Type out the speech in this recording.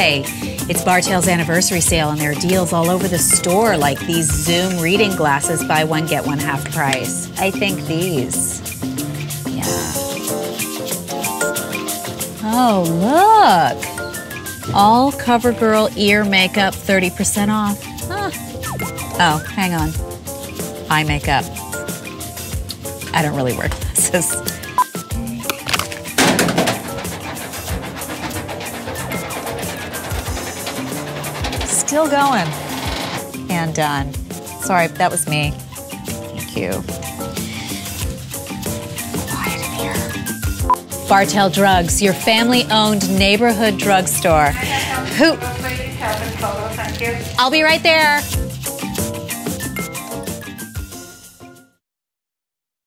Hi! It's Bartell's anniversary sale, and there are deals all over the store, like these Zoom reading glasses, buy one, get one half price. I think these. Yeah. Oh, look! All CoverGirl ear makeup, 30% off. Huh. Oh, hang on. Eye makeup. I don't really wear glasses. Still going. And done. Sorry, that was me. Thank you. Quiet in here. Bartell Drugs, your family-owned neighborhood drugstore. I'll be right there.